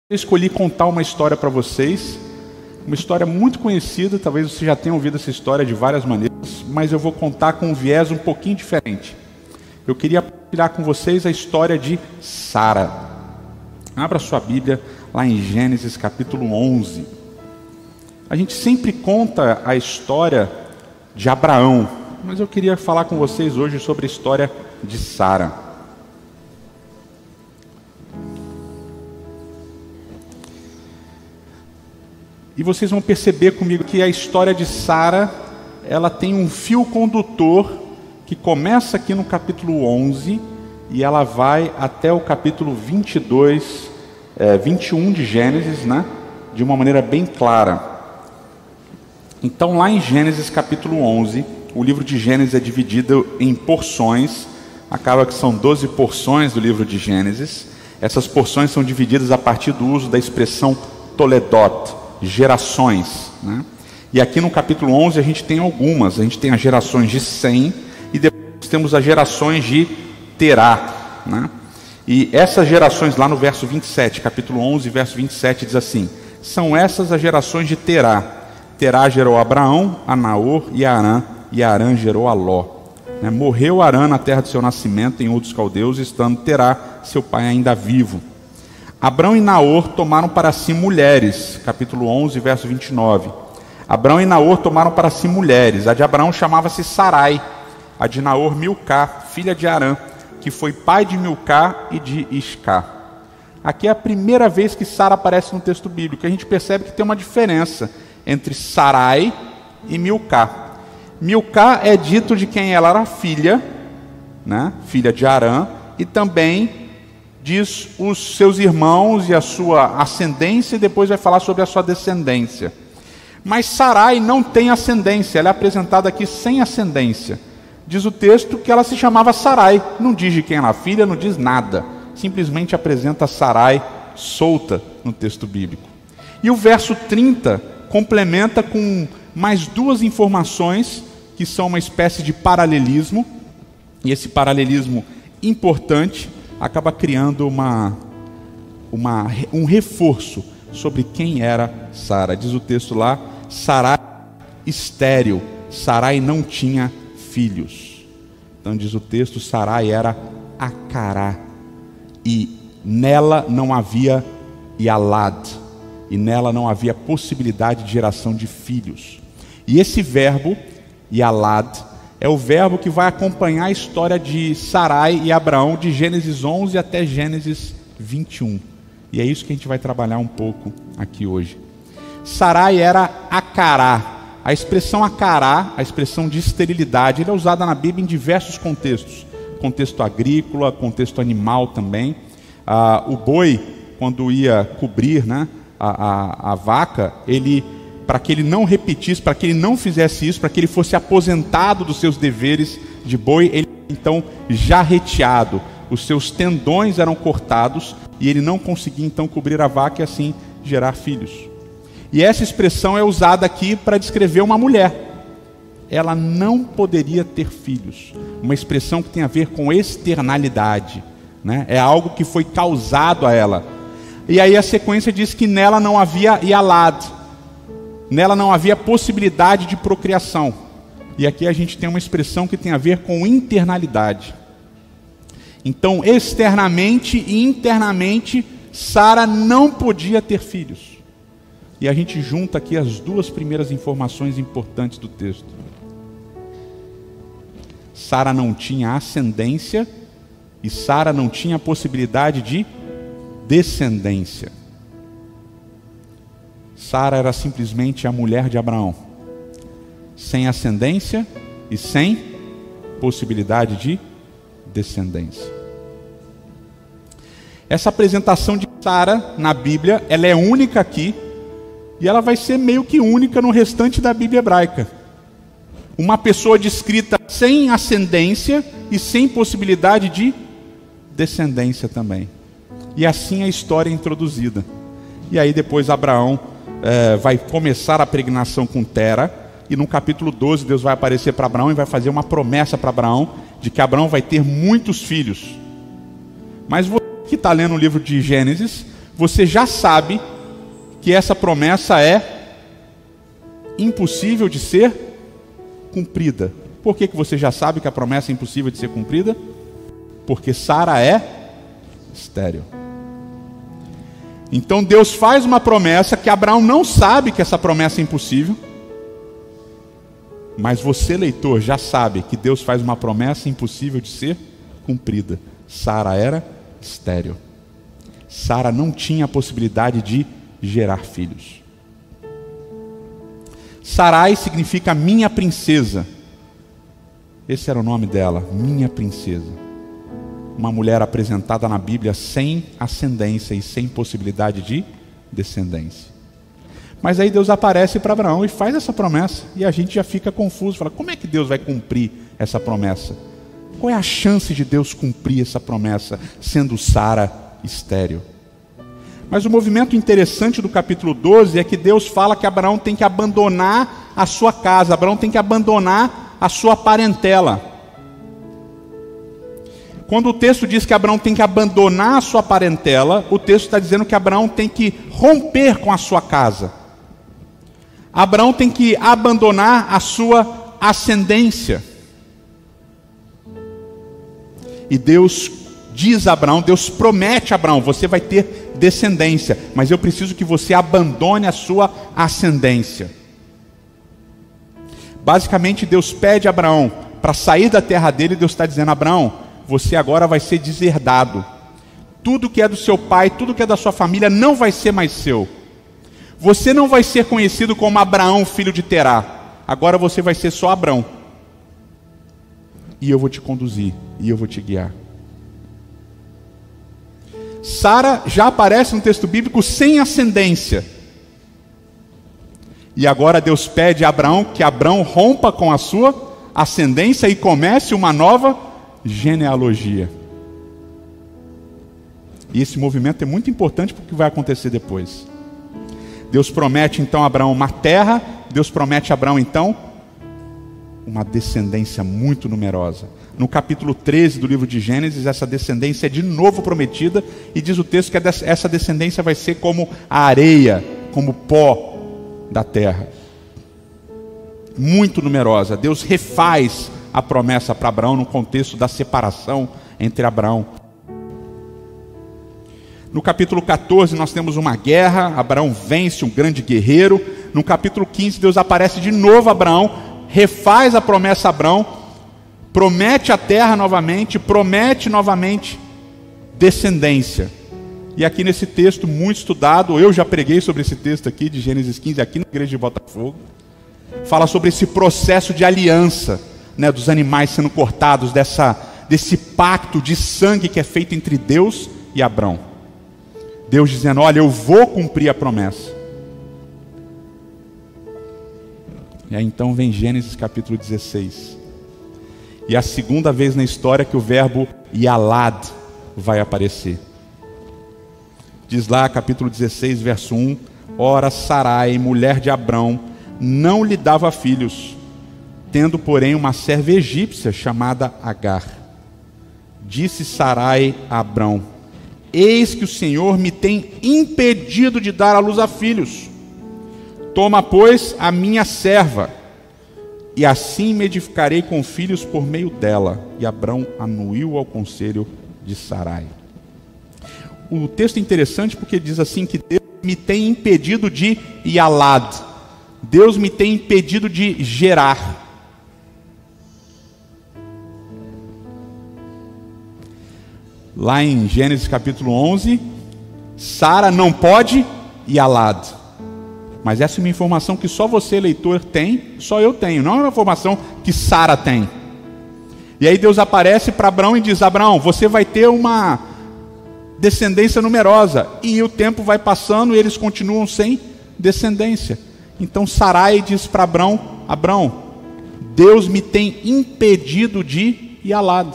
Eu escolhi contar uma história para vocês, uma história muito conhecida, talvez você já tenha ouvido essa história de várias maneiras, mas eu vou contar com um viés um pouquinho diferente. Eu queria compartilhar com vocês a história de Sara. Abra sua Bíblia lá em Gênesis capítulo 11. A gente sempre conta a história de Abraão, mas eu queria falar com vocês hoje sobre a história de Sara. E vocês vão perceber comigo que a história de Sara, ela tem um fio condutor que começa aqui no capítulo 11 e ela vai até o capítulo 21 de Gênesis, né? De uma maneira bem clara. Então lá em Gênesis capítulo 11, o livro de Gênesis é dividido em porções, acaba que são 12 porções do livro de Gênesis. Essas porções são divididas a partir do uso da expressão Toledot, gerações, né? E aqui no capítulo 11 a gente tem algumas. A gente tem as gerações de Sem e depois temos as gerações de Terá, né? E essas gerações lá no verso 27, capítulo 11, verso 27 diz assim: são essas as gerações de Terá. Terá gerou Abraão, a Naor e a Arã, e Arã gerou a Ló, né? Morreu Arã na terra de seu nascimento em Ur dos Caldeus, estando Terá, seu pai, ainda vivo. Abrão e Naor tomaram para si mulheres, capítulo 11, verso 29. Abrão e Naor tomaram para si mulheres. A de Abraão chamava-se Sarai, a de Naor Milcá, filha de Arã, que foi pai de Milcá e de Iscá. Aqui é a primeira vez que Sara aparece no texto bíblico. A gente percebe que tem uma diferença entre Sarai e Milcá. Milcá é dito de quem ela era filha, né? Filha de Arã, e também diz os seus irmãos e a sua ascendência, e depois vai falar sobre a sua descendência. Mas Sarai não tem ascendência, ela é apresentada aqui sem ascendência. Diz o texto que ela se chamava Sarai, não diz de quem ela é filha, não diz nada, simplesmente apresenta Sarai solta no texto bíblico. E o verso 30 complementa com mais duas informações que são uma espécie de paralelismo, e esse paralelismo importante acaba criando um reforço sobre quem era Sara. Diz o texto lá: Sarai estéril, Sarai não tinha filhos. Então diz o texto, Sarai era Acará, e nela não havia Yalad, e nela não havia possibilidade de geração de filhos. E esse verbo, Yalad, é o verbo que vai acompanhar a história de Sarai e Abraão de Gênesis 11 até Gênesis 21. E é isso que a gente vai trabalhar um pouco aqui hoje. Sarai era Acará. A expressão Acará, a expressão de esterilidade, ela é usada na Bíblia em diversos contextos. Contexto agrícola, contexto animal também. O boi, quando ia cobrir, né, a vaca, para que ele não repetisse, para que ele não fizesse isso, para que ele fosse aposentado dos seus deveres de boi, ele então já reteado, os seus tendões eram cortados e ele não conseguia então cobrir a vaca e assim gerar filhos. E essa expressão é usada aqui para descrever uma mulher. Ela não poderia ter filhos, uma expressão que tem a ver com externalidade, né? É algo que foi causado a ela. E aí a sequência diz que nela não havia Yalad, nela não havia possibilidade de procriação. E aqui a gente tem uma expressão que tem a ver com internalidade. Então, externamente e internamente, Sara não podia ter filhos. E a gente junta aqui as duas primeiras informações importantes do texto. Sara não tinha ascendência e Sara não tinha possibilidade de descendência. Sara era simplesmente a mulher de Abraão, sem ascendência e sem possibilidade de descendência. Essa apresentação de Sara na Bíblia, ela é única aqui, e ela vai ser meio que única no restante da Bíblia hebraica. Uma pessoa descrita sem ascendência e sem possibilidade de descendência também. E assim a história é introduzida. E aí depois Abraão vai começar a pregnação com Tera, e no capítulo 12 Deus vai aparecer para Abraão e vai fazer uma promessa para Abraão de que Abraão vai ter muitos filhos. Mas você que está lendo o livro de Gênesis você já sabe que essa promessa é impossível de ser cumprida. Por que você já sabe que a promessa é impossível de ser cumprida? Porque Sara é estéril. Então Deus faz uma promessa que Abraão não sabe que essa promessa é impossível. Mas você, leitor, já sabe que Deus faz uma promessa impossível de ser cumprida. Sara era estéril. Sara não tinha a possibilidade de gerar filhos. Sarai significa minha princesa. Esse era o nome dela, minha princesa. Uma mulher apresentada na Bíblia sem ascendência e sem possibilidade de descendência. Mas aí Deus aparece para Abraão e faz essa promessa, e a gente já fica confuso, fala, como é que Deus vai cumprir essa promessa? Qual é a chance de Deus cumprir essa promessa, sendo Sara estéril? Mas o movimento interessante do capítulo 12 é que Deus fala que Abraão tem que abandonar a sua casa, Abraão tem que abandonar a sua parentela. Quando o texto diz que Abraão tem que abandonar a sua parentela, o texto está dizendo que Abraão tem que romper com a sua casa. Abraão tem que abandonar a sua ascendência. E Deus diz a Abraão, Deus promete a Abraão, você vai ter descendência, mas eu preciso que você abandone a sua ascendência. Basicamente Deus pede a Abraão para sair da terra dele, Deus está dizendo, Abraão, você agora vai ser deserdado. Tudo que é do seu pai, tudo que é da sua família não vai ser mais seu. Você não vai ser conhecido como Abraão, filho de Terá. Agora você vai ser só Abrão. E eu vou te conduzir, e eu vou te guiar. Sara já aparece no texto bíblico sem ascendência. E agora Deus pede a Abraão que Abraão rompa com a sua ascendência e comece uma nova genealogia. E esse movimento é muito importante porque vai acontecer depois. Deus promete então a Abraão uma terra, Deus promete a Abraão então uma descendência muito numerosa. No capítulo 13 do livro de Gênesis, essa descendência é de novo prometida, e diz o texto que essa descendência vai ser como a areia, como o pó da terra. Muito numerosa. Deus refaz a promessa para Abraão no contexto da separação entre Abraão. No capítulo 14 nós temos uma guerra, Abraão vence um grande guerreiro. No capítulo 15 Deus aparece de novo a Abraão, refaz a promessa a Abraão, promete a terra novamente, promete novamente descendência. E aqui nesse texto muito estudado, eu já preguei sobre esse texto aqui de Gênesis 15, aqui na igreja de Botafogo, fala sobre esse processo de aliança, né, dos animais sendo cortados, desse pacto de sangue que é feito entre Deus e Abrão. Deus dizendo, olha, eu vou cumprir a promessa. E aí então vem Gênesis capítulo 16. E a segunda vez na história que o verbo Yalad vai aparecer. Diz lá, capítulo 16, verso 1, ora Sarai, mulher de Abrão, não lhe dava filhos, tendo, porém, uma serva egípcia chamada Agar. Disse Sarai a Abrão, eis que o Senhor me tem impedido de dar à luz a filhos. Toma, pois, a minha serva, e assim me edificarei com filhos por meio dela. E Abrão anuiu ao conselho de Sarai. O texto é interessante porque diz assim que Deus me tem impedido de Yalad. Deus me tem impedido de gerar. Lá em Gênesis capítulo 11, Sara não pode Yalad. Mas essa é uma informação que só você, leitor, tem, só eu tenho. Não é uma informação que Sara tem. E aí Deus aparece para Abrão e diz, Abrão, você vai ter uma descendência numerosa. E o tempo vai passando e eles continuam sem descendência. Então Sarai diz para Abrão, Abrão, Deus me tem impedido de Yalad.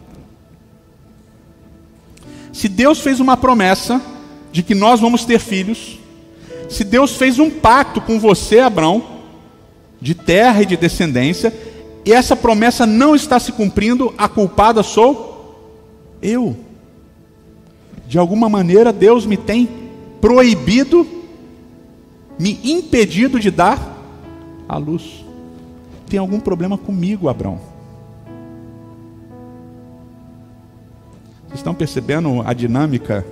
Se Deus fez uma promessa de que nós vamos ter filhos, se Deus fez um pacto com você, Abrão, de terra e de descendência, e essa promessa não está se cumprindo, a culpada sou eu. De alguma maneira Deus me tem proibido, me impedido de dar à luz. Tem algum problema comigo, Abrão? Vocês estão percebendo a dinâmica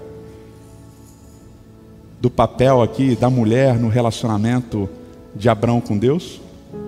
do papel aqui da mulher no relacionamento de Abrão com Deus?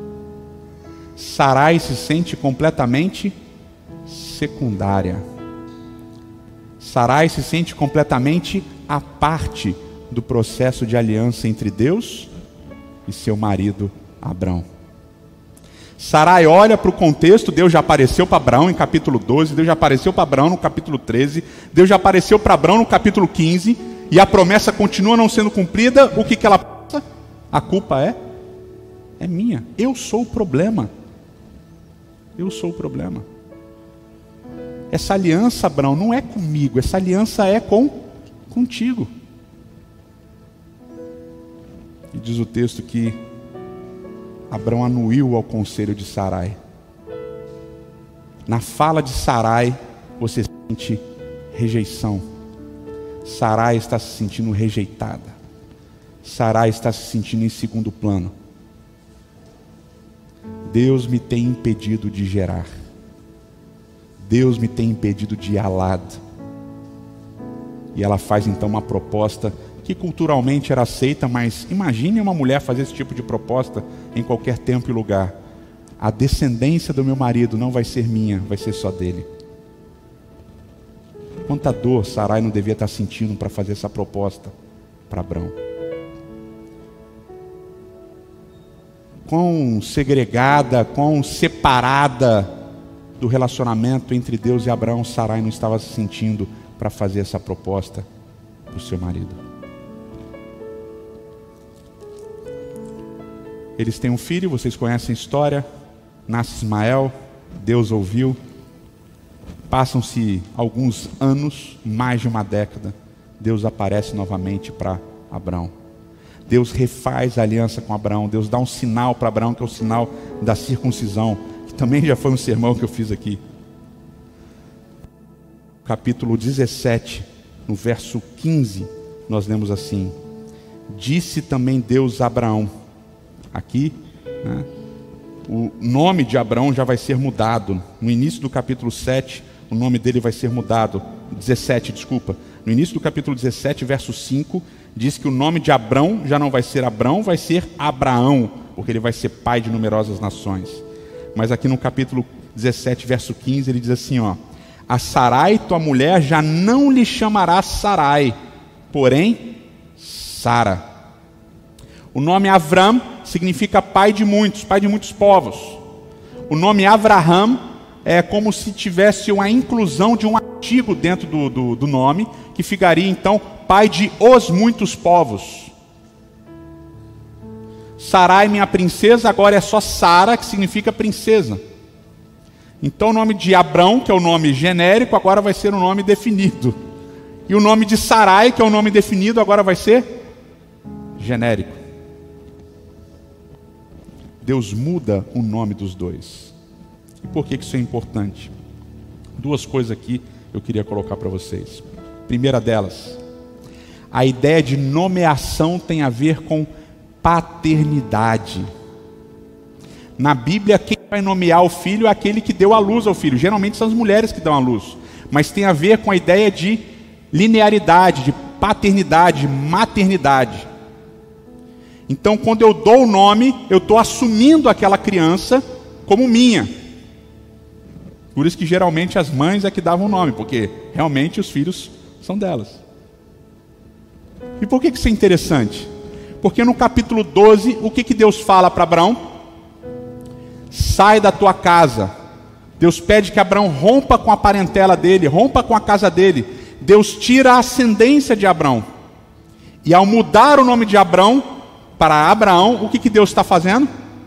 Sarai se sente completamente secundária. Sarai se sente completamente à parte do processo de aliança entre Deus e seu marido Abrão. Sarai olha para o contexto. Deus já apareceu para Abrão em capítulo 12, Deus já apareceu para Abrão no capítulo 13, Deus já apareceu para Abrão no capítulo 15, e a promessa continua não sendo cumprida. O que ela pensa? A culpa é minha. Eu sou o problema. Eu sou o problema. Essa aliança, Abrão, não é comigo, essa aliança é contigo. E diz o texto que Abrão anuiu ao conselho de Sarai. Na fala de Sarai, você sente rejeição. Sarai está se sentindo rejeitada. Sarai está se sentindo em segundo plano. Deus me tem impedido de gerar. Deus me tem impedido de ir ao lado. E ela faz então uma proposta que culturalmente era aceita, mas imagine uma mulher fazer esse tipo de proposta em qualquer tempo e lugar. A descendência do meu marido não vai ser minha, vai ser só dele. Quanta dor Sarai não devia estar sentindo para fazer essa proposta para Abrão. Quão segregada, quão separada do relacionamento entre Deus e Abraão Sarai não estava se sentindo para fazer essa proposta para o seu marido. Eles têm um filho, vocês conhecem a história. Nasce Ismael, Deus ouviu. Passam-se alguns anos, mais de uma década. Deus aparece novamente para Abrão. Deus refaz a aliança com Abrão. Deus dá um sinal para Abrão, que é o sinal da circuncisão, que também já foi um sermão que eu fiz aqui. Capítulo 17, no verso 15, nós lemos assim: disse também Deus a Abraão. Aqui, né, o nome de Abrão já vai ser mudado. No início do capítulo 7, o nome dele vai ser mudado. 17, desculpa. No início do capítulo 17, verso 5, diz que o nome de Abrão já não vai ser Abrão, vai ser Abraão, porque ele vai ser pai de numerosas nações. Mas aqui no capítulo 17, verso 15, ele diz assim, ó: a Sarai, tua mulher, já não lhe chamará Sarai, porém Sara. O nome Avram significa pai de muitos povos. O nome Avraham é como se tivesse uma inclusão de um artigo dentro do nome, que ficaria então pai de os muitos povos. Sarai, minha princesa, agora é só Sara, que significa princesa. Então o nome de Abrão, que é o nome genérico, agora vai ser um nome definido. E o nome de Sarai, que é o nome definido, agora vai ser genérico. Deus muda o nome dos dois. E por que isso é importante? Duas coisas aqui eu queria colocar para vocês. Primeira delas, a ideia de nomeação tem a ver com paternidade. Na Bíblia, quem vai nomear o filho é aquele que deu à luz ao filho. Geralmente são as mulheres que dão à luz. Mas tem a ver com a ideia de linearidade, de paternidade, maternidade. Então, quando eu dou o nome, eu estou assumindo aquela criança como minha. Por isso que geralmente as mães é que davam o nome, porque realmente os filhos são delas. E por que isso é interessante? Porque no capítulo 12, o que Deus fala para Abrão? Sai da tua casa. Deus pede que Abrão rompa com a parentela dele, rompa com a casa dele. Deus tira a ascendência de Abrão. E ao mudar o nome de Abrão para Abraão, o que Deus está fazendo?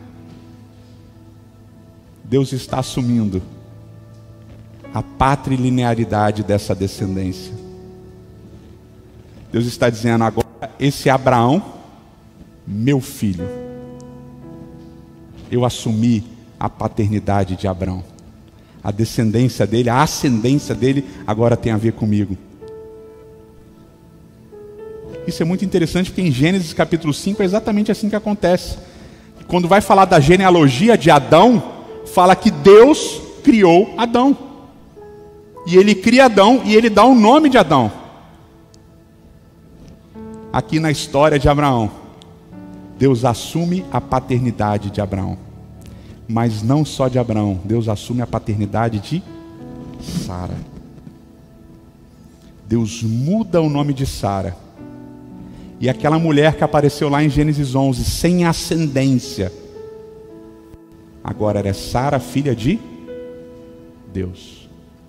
Deus está assumindo a patrilinearidade dessa descendência. Deus está dizendo agora, esse Abraão, meu filho. Eu assumi a paternidade de Abraão. A descendência dele, a ascendência dele, agora tem a ver comigo. Isso é muito interessante, porque em Gênesis capítulo 5 é exatamente assim que acontece. Quando vai falar da genealogia de Adão, fala que Deus criou Adão. E ele cria Adão e ele dá o nome de Adão. Aqui na história de Abraão, Deus assume a paternidade de Abraão. Mas não só de Abraão, Deus assume a paternidade de Sara. Deus muda o nome de Sara. E aquela mulher que apareceu lá em Gênesis 11, sem ascendência, agora era Sara, filha de Deus.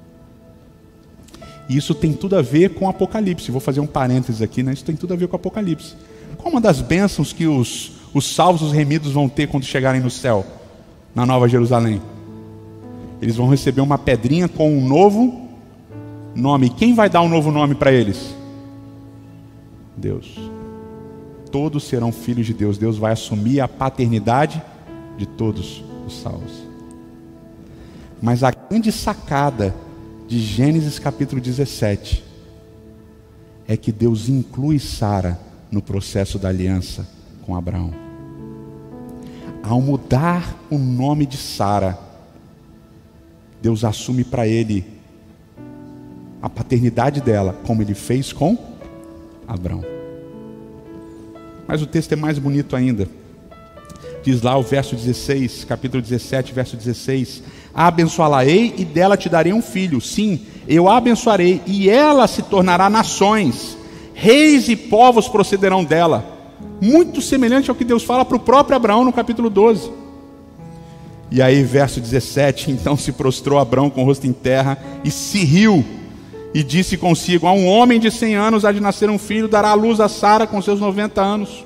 E isso tem tudo a ver com Apocalipse. Vou fazer um parênteses aqui, né? Isso tem tudo a ver com Apocalipse. Qual uma das bênçãos que os salvos, os remidos vão ter quando chegarem no céu, na Nova Jerusalém? Eles vão receber uma pedrinha com um novo nome. Quem vai dar um novo nome para eles? Deus. Todos serão filhos de Deus. Deus vai assumir a paternidade de todos os salvos. Mas a grande sacada de Gênesis capítulo 17 é que Deus inclui Sara no processo da aliança com Abraão. Ao mudar o nome de Sara, Deus assume para ele a paternidade dela, como ele fez com Abraão. Mas o texto é mais bonito ainda. Diz lá o verso 16, capítulo 17, verso 16: abençoá-la-ei e dela te darei um filho. Sim, eu a abençoarei e ela se tornará nações, reis e povos procederão dela. Muito semelhante ao que Deus fala para o próprio Abraão no capítulo 12. E aí verso 17: então se prostrou Abraão com o rosto em terra e se riu e disse consigo: a um homem de 100 anos há de nascer um filho, dará à luz a Sara com seus 90 anos.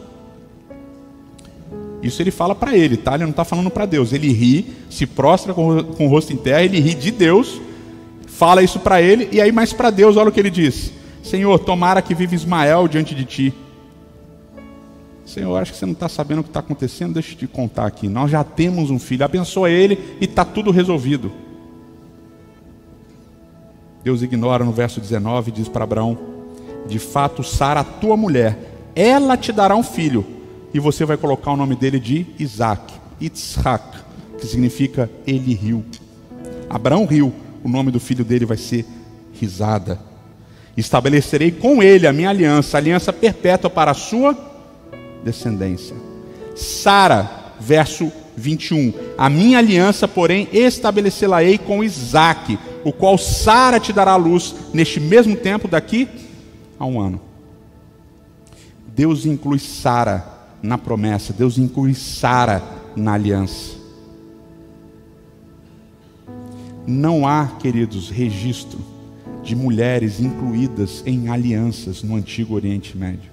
Isso ele fala para ele, tá? Ele não está falando para Deus. Ele ri, se prostra com o rosto em terra, ele ri de Deus, fala isso para ele, e aí mais para Deus, olha o que ele diz: Senhor, tomara que vive Ismael diante de ti. Senhor, acho que você não está sabendo o que está acontecendo. Deixa eu te contar aqui. Nós já temos um filho, abençoa ele e está tudo resolvido. Deus ignora no verso 19 e diz para Abraão: de fato Sara, a tua mulher, ela te dará um filho, e você vai colocar o nome dele de Isaac, Itzhak, que significa ele riu. Abraão riu, o nome do filho dele vai ser risada. Estabelecerei com ele a minha aliança, aliança perpétua para a sua descendência. Sara, verso 21: a minha aliança, porém, estabelecê-la-ei com Isaac, o qual Sara te dará à luz neste mesmo tempo, daqui a 1 ano. Deus inclui Sara na promessa, Deus inclui Sara na aliança. Não há, queridos, registro de mulheres incluídas em alianças no Antigo Oriente Médio.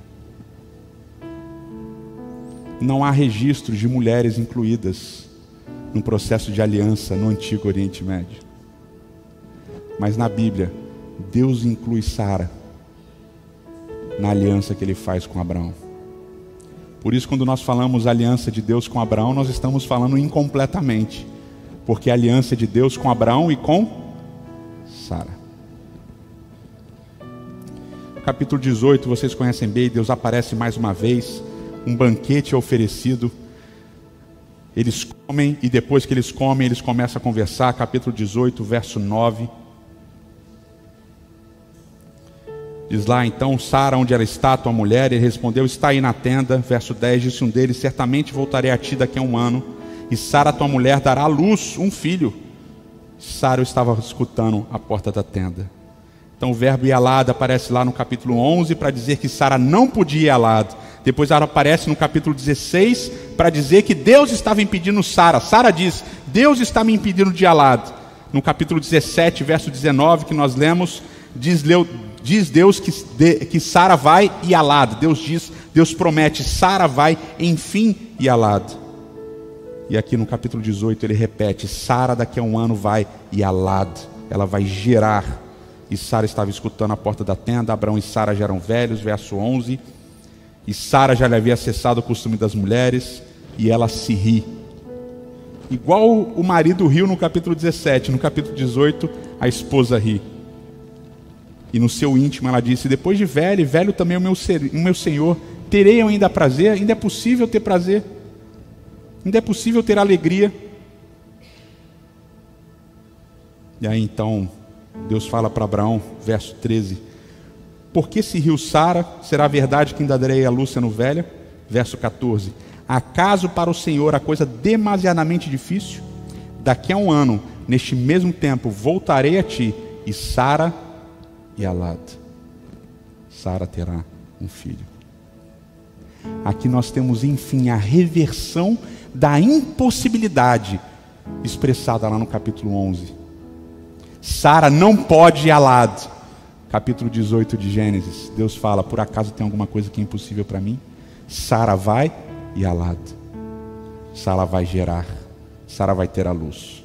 Não há registro de mulheres incluídas no processo de aliança no Antigo Oriente Médio. Mas na Bíblia, Deus inclui Sara na aliança que ele faz com Abraão. Por isso, quando nós falamos aliança de Deus com Abraão, nós estamos falando incompletamente, porque a aliança de Deus com Abraão e com Sara. Capítulo 18, vocês conhecem bem. Deus aparece mais uma vez, um banquete é oferecido, eles comem, e depois que eles comem, eles começam a conversar. Capítulo 18, verso 9. Diz lá: então Sara, onde ela está, tua mulher? Ele respondeu: está aí na tenda. Verso 10, disse um deles: certamente voltarei a ti daqui a 1 ano, e Sara, tua mulher, dará à luz um filho. Sara estava escutando à porta da tenda. Então o verbo Yalad aparece lá no capítulo 11 para dizer que Sara não podia Yalad. Depois ela aparece no capítulo 16 para dizer que Deus estava impedindo Sara. Sara diz: Deus está me impedindo de Yalad. No capítulo 17, verso 19 que nós lemos, diz Deus que Sara vai e Yalad. Deus promete: Sara vai enfim Yalad. E aqui no capítulo 18 ele repete: Sara daqui a 1 ano vai Yalad. Ela vai gerar. E Sara estava escutando a porta da tenda. Abraão e Sara já eram velhos. Verso 11: e Sara já lhe havia cessado o costume das mulheres, e ela se ri. Igual o marido riu no capítulo 17, no capítulo 18 a esposa ri. E no seu íntimo ela disse: depois de velho, e velho também o meu Senhor, terei eu ainda prazer? Ainda é possível ter prazer? Ainda é possível ter alegria? E aí então Deus fala para Abraão, verso 13: por que se riu Sara? Será verdade que ainda darei a luz sendo velha? Verso 14: acaso para o Senhor a coisa demasiadamente difícil? Daqui a um ano, neste mesmo tempo, voltarei a ti, e Sara Yalad. Sara terá um filho. Aqui nós temos, enfim, a reversão da impossibilidade expressada lá no capítulo 11. Sara não pode Yalad. Capítulo 18 de Gênesis, Deus fala: por acaso tem alguma coisa que é impossível para mim? Sara vai Yalad. Sara vai gerar. Sara vai ter a luz.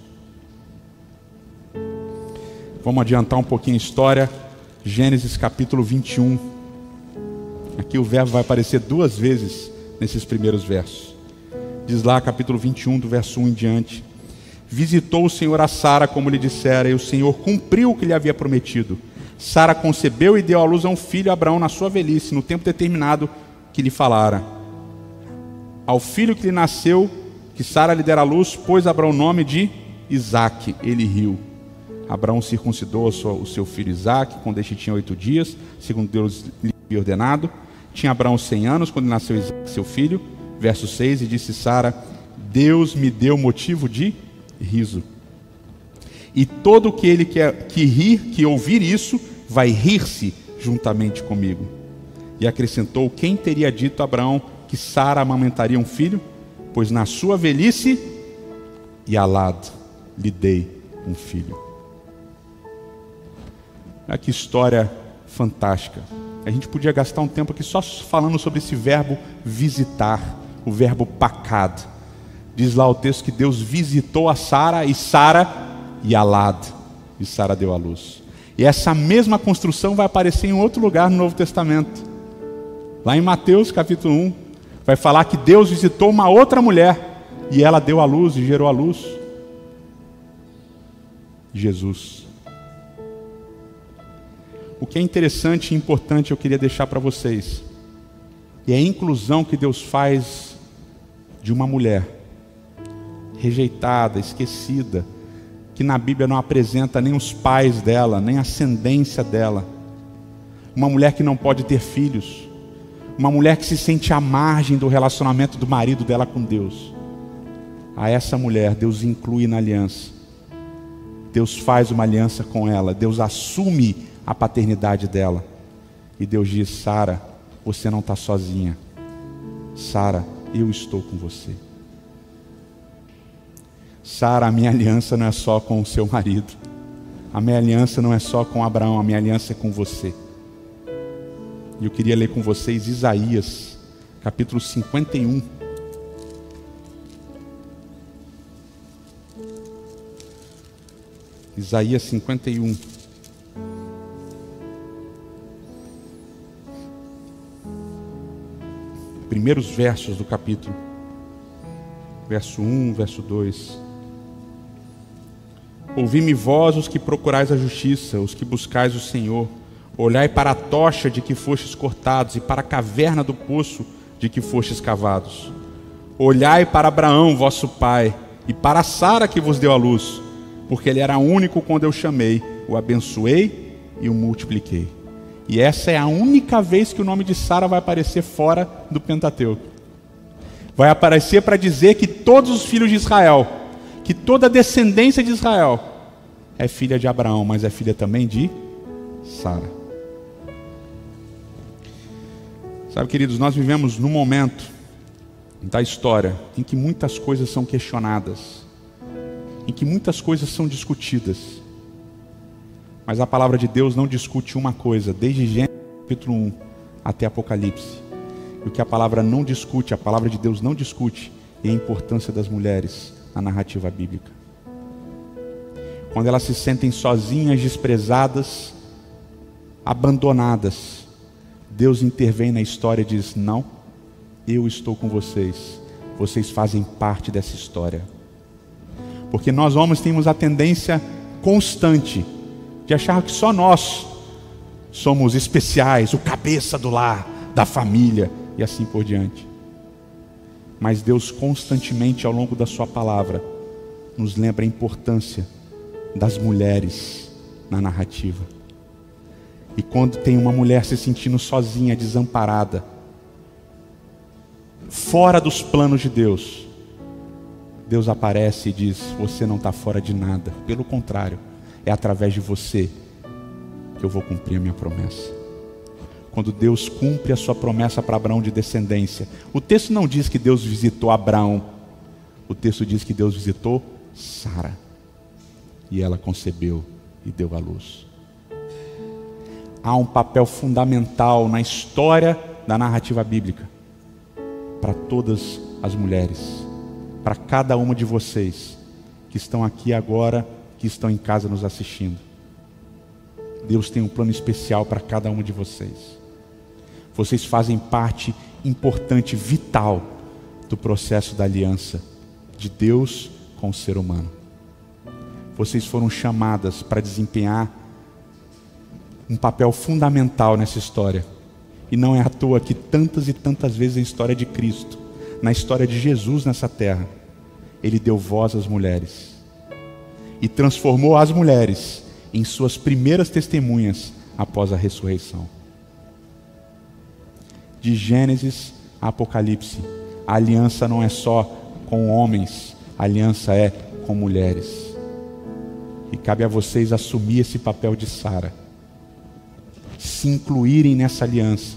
Vamos adiantar um pouquinho a história. Gênesis capítulo 21. Aqui o verbo vai aparecer 2 vezes nesses primeiros versos. Diz lá, capítulo 21, do verso 1 em diante: visitou o Senhor a Sara como lhe dissera, e o Senhor cumpriu o que lhe havia prometido. Sara concebeu e deu à luz a um filho a Abraão na sua velhice, no tempo determinado que lhe falara. Ao filho que lhe nasceu, que Sara lhe dera à luz, pôs Abraão o nome de Isaque. Ele riu. Abraão circuncidou o seu filho Isaque, quando este tinha 8 dias, segundo Deus lhe havia ordenado. Tinha Abraão 100 anos, quando nasceu Isaque, seu filho. Verso 6, e disse Sara: Deus me deu motivo de riso. E todo aquele que ouvir isso, vai rir-se juntamente comigo. E acrescentou: quem teria dito a Abraão que Sara amamentaria um filho? Pois na sua velhice, Yalad, lhe dei um filho. Olha que história fantástica. A gente podia gastar um tempo aqui só falando sobre esse verbo visitar, o verbo pakad. Diz lá o texto que Deus visitou a Sara, e Sara Yalad, e Sara deu à luz. E essa mesma construção vai aparecer em outro lugar no Novo Testamento. Lá em Mateus capítulo 1, vai falar que Deus visitou uma outra mulher, e ela deu à luz e gerou à luz Jesus. O que é interessante e importante eu queria deixar para vocês, é a inclusão que Deus faz de uma mulher rejeitada, esquecida, que na Bíblia não apresenta nem os pais dela, nem a ascendência dela. Uma mulher que não pode ter filhos, uma mulher que se sente à margem do relacionamento do marido dela com Deus. A essa mulher Deus inclui na aliança. Deus faz uma aliança com ela, Deus assume a paternidade dela, e Deus diz: Sara, você não está sozinha. Sara, eu estou com você. Sara, a minha aliança não é só com o seu marido, a minha aliança não é só com Abraão, a minha aliança é com você. E eu queria ler com vocês Isaías capítulo 51. Isaías 51. Primeiros versos do capítulo. Verso 1, verso 2. Ouvi-me vós, os que procurais a justiça, os que buscais o Senhor. Olhai para a tocha de que fostes cortados, e para a caverna do poço de que fostes cavados. Olhai para Abraão, vosso pai, e para Sara que vos deu a luz, porque ele era único quando eu chamei, o abençoei e o multipliquei. E essa é a única vez que o nome de Sara vai aparecer fora do Pentateuco. Vai aparecer para dizer que todos os filhos de Israel, que toda a descendência de Israel é filha de Abraão, mas é filha também de Sara. Sabe, queridos, nós vivemos num momento da história em que muitas coisas são questionadas, em que muitas coisas são discutidas. Mas a palavra de Deus não discute uma coisa, desde Gênesis capítulo 1 até Apocalipse. E o que a palavra não discute, a palavra de Deus não discute, é a importância das mulheres na narrativa bíblica. Quando elas se sentem sozinhas, desprezadas, abandonadas, Deus intervém na história e diz: não, eu estou com vocês, vocês fazem parte dessa história. Porque nós homens temos a tendência constante de achar que só nós somos especiais, o cabeça do lar, da família e assim por diante. Mas Deus constantemente ao longo da sua palavra nos lembra a importância das mulheres na narrativa. E quando tem uma mulher se sentindo sozinha, desamparada, fora dos planos de Deus, Deus aparece e diz: você não está fora de nada, pelo contrário, é através de você que eu vou cumprir a minha promessa. Quando Deus cumpre a sua promessa para Abraão de descendência, o texto não diz que Deus visitou Abraão, o texto diz que Deus visitou Sara, e ela concebeu e deu à luz. Há um papel fundamental na história da narrativa bíblica para todas as mulheres, para cada uma de vocês que estão aqui agora, que estão em casa nos assistindo. Deus tem um plano especial para cada uma de vocês. Vocês fazem parte importante, vital do processo da aliança de Deus com o ser humano. Vocês foram chamadas para desempenhar um papel fundamental nessa história. E não é à toa que tantas e tantas vezes na história de Cristo, na história de Jesus nessa terra, Ele deu voz às mulheres e transformou as mulheres em suas primeiras testemunhas após a ressurreição. De Gênesis a Apocalipse, a aliança não é só com homens, a aliança é com mulheres. E cabe a vocês assumir esse papel de Sara, se incluírem nessa aliança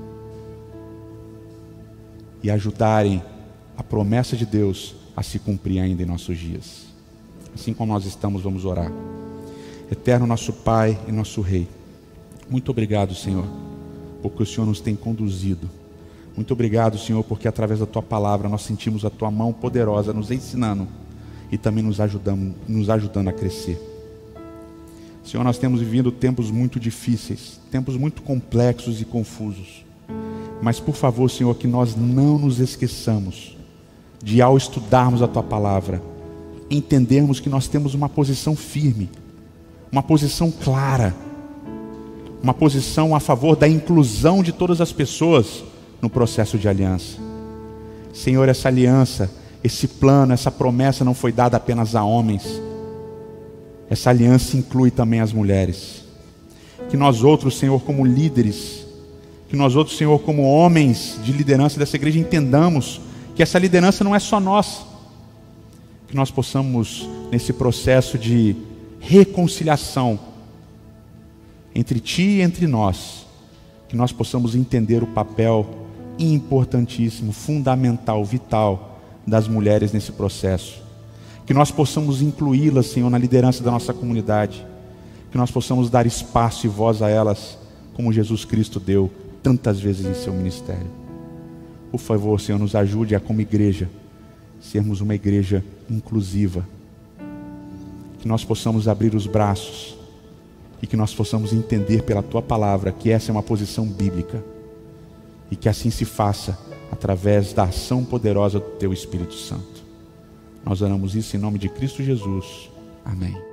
e ajudarem a promessa de Deus a se cumprir ainda em nossos dias. Assim como nós estamos, vamos orar. Eterno nosso Pai e nosso Rei, muito obrigado, Senhor, porque o Senhor nos tem conduzido. Muito obrigado, Senhor, porque através da Tua palavra nós sentimos a Tua mão poderosa nos ensinando e também nos ajudando a crescer. Senhor, nós temos vivido tempos muito difíceis, tempos muito complexos e confusos. Mas por favor, Senhor, que nós não nos esqueçamos de, ao estudarmos a Tua palavra, entendermos que nós temos uma posição firme, uma posição clara, uma posição a favor da inclusão de todas as pessoas no processo de aliança. Senhor, essa aliança, esse plano, essa promessa não foi dada apenas a homens. Essa aliança inclui também as mulheres. Que nós outros, Senhor, como líderes, que nós outros, Senhor, como homens de liderança dessa igreja, entendamos que essa liderança não é só nossa. Que nós possamos, nesse processo de reconciliação entre Ti e entre nós, que nós possamos entender o papel importantíssimo, fundamental, vital das mulheres nesse processo. Que nós possamos incluí-las, Senhor, na liderança da nossa comunidade. Que nós possamos dar espaço e voz a elas, como Jesus Cristo deu tantas vezes em seu ministério. Por favor, Senhor, nos ajude a, como igreja, sermos uma igreja inclusiva. Que nós possamos abrir os braços e que nós possamos entender pela Tua palavra que essa é uma posição bíblica. E que assim se faça através da ação poderosa do Teu Espírito Santo. Nós oramos isso em nome de Cristo Jesus. Amém.